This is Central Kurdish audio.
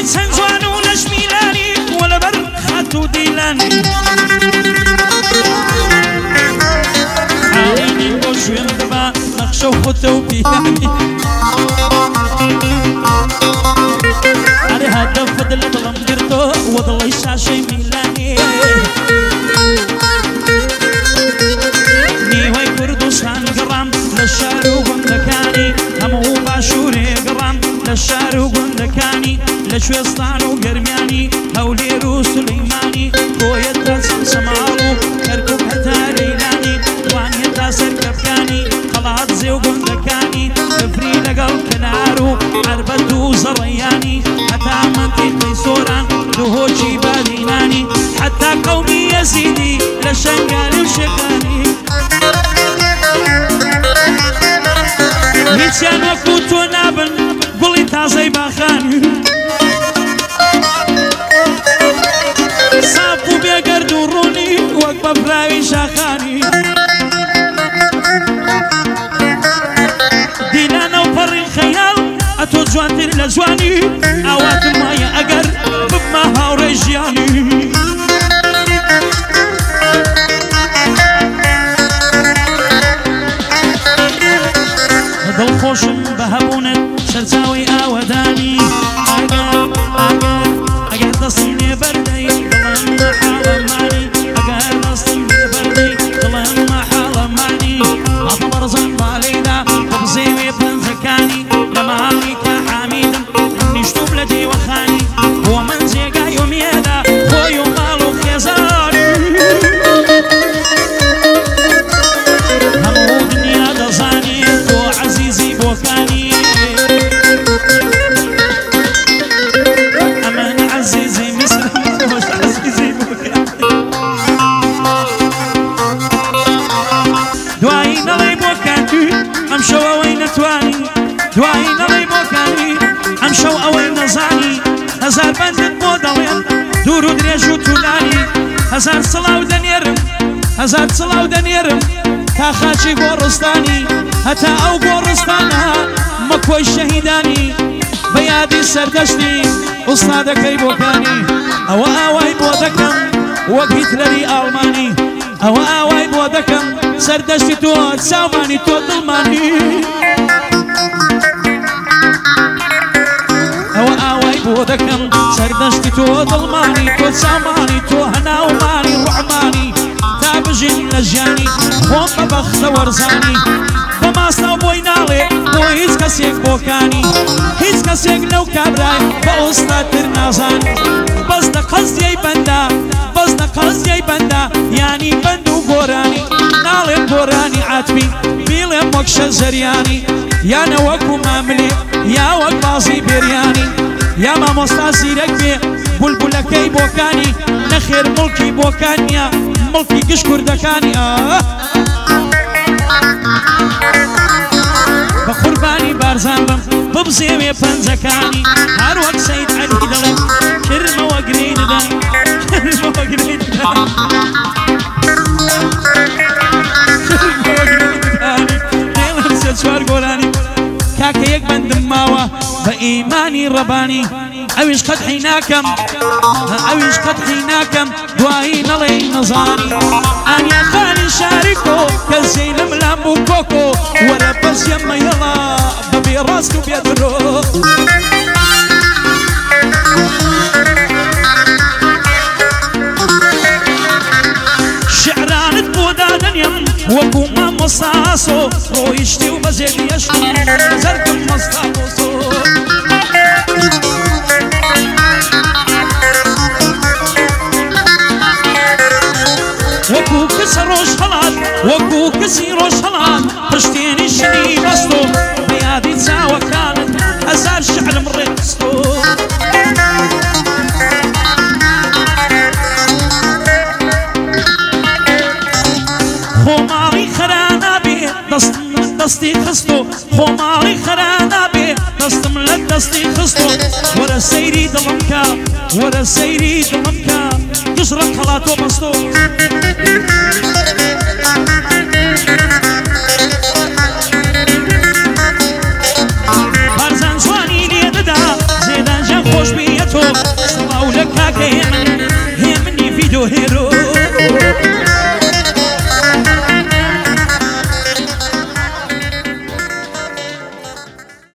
ئەڵێ چەند جوان و نەشمیلانی وە لەبەر خات و دیلانی حاڵینی بۆ شوێن دەبا نەخشە و خۆتە و پیلانی ئەرێ هەدەفت لە دڵم گرتۆ وە دڵی شاشەی میلانی نیوەی کوردستان گەڕام لە شار و گوندەکانی هەموو باشوورێ گەڕام لە شار و گوندەکانی لە کوێستان و گەرمیانی هەولێر و سولەیمانی بۆیەتە چەند سەماڵ و کەرکوب هەتا لەیلانی وانیەتا سەرکەفکانی قەڵات زێ و گوندەکانی بفری لەگەڵ کەنار و عەربەت و زەڕەیانی هەتا مەنتیقەی سۆران دهۆکی بادینانی حتا قەومی یەزیدی لە شەنگالی و شێکانی هیچیان وەکو تۆ نابن گوڵی تازەی باخانی ساپ و بێگەرد و ڕوونی وەک بەفراوی شاخانی دیلانە و پەڕی خەیاڵ ئەتۆ جوانتر لە جوانی ئاواتم وایە ئەگەر ببمە هاوڕێی ژیانی دڵخۆشم بە هەبوونت سەرچاوی ئاوەدانی ئەگەر دەستم لێ بەردەی دڵم مەحاڵەمانی ئەگەر دەستم لێ بەردەی دڵم مەحاڵەمانی ئەڵە ڕزان باڵێدا بەبزێوێ پەنجەکانی لە ماڵی کە حامیدم نیشتوم لە دێوەخانی بۆ من جێگای ومێدا خۆی و ماڵ و خێزانی هەموو دنیا دەزانی تۆ عەزیزی بۆکانی ئەمن عەزیزی میسرم خۆش عەزیزی بۆکانی دوایی نەڵێ بۆکانی ئەم شەو ئەوەی نەتوانی دوایی نەڵێ بۆکانی ئەم شەو ئەوەی نەزانی هەزار بەندت بۆ دەڵێن دوور و درێژ و توولانی هەزار سڵاو دەنێرم هەزار سڵاو دەنێرم تا خاچی گۆڕستانی هەتا ئەو گۆڕستانە مەکۆی شەهیدانی بە یادی سەردەشتی ئوستادەکەی بۆکانی ئەوە ئاوای بۆ دەکەم وەک هیتلەری ئاڵمانی ئەوە ئاوای بۆ دەکەم سەردەشتی تۆ چاومانی تۆ دڵمانی ئەوە ئاوای بۆ دەکەم سەردەشتی تۆ دڵمانی تۆ چاومانی تۆ هەناومانی ڕوحمانی تا بژین لە ژیانی خۆم بە بەختە وەرزانی بە ماسناو بۆی ناڵێ بۆ هیچ کەسێک بۆکانی هیچ کەسێک لەو کابرای بە ئۆستاتر نازانی بەس لە قەزیەی بەندا بەس لە قەزیەی بەندا یانی بەند و گۆرانی ناڵێم گۆرانی عاتبی بیڵێم وەک شەزەریانی یانە وەکو ماملێ یا وەک بازی بێریانی یا مامۆستا زیرەک بێ بولبولەکەی بۆکانی نەخێر مڵکی بۆکانیە مڵکی گشت کوردەکانی بە قوربانی بارزان بم ببزێوێ پەنجەکانی هەر وەک سەید عەلی دەڵێم کرمەوە گرەی دەدەن کرمەوە گرەی دەدەن دێڵم سێ چوار گۆرانی کاکە یەک بەندم ماوە بە ئیمانی ڕەبانی ئەویش قەدحی ناکەم ئەویش قەدحی ناکەم دوایی نەڵێ نەزانی ئانیا خانی شاری کۆ کەسەی لە ملام بوو کۆکۆ وەرە بەس یەمە یەڵا بەبێ ڕاست و بێدرۆ شعرانت بۆ دادەنێم وەکو مامۆستاسۆ ڕۆیشتی و بەزێدی ئەشتی زەرگم مەستا بۆسۆ وەکو کەسە ڕۆژ هەڵات وەکو کەسی ڕۆژ هەڵات پشتێنی شنی بەستۆ بە یادی چاوەکانت هەزار شعرم ڕێستۆ خۆماڵی خەرانابێ دەستی خستۆ خۆماڵی خەرانابێ دەستم لە دەستی خستۆ وەرە سەیری دڵم کە وەرە سەیری دڵم کە گشڕە قەڵاتۆ بەستۆ بارزان جوانی لێ دەدا زێدان ژیان خۆش بێتۆ Thank you.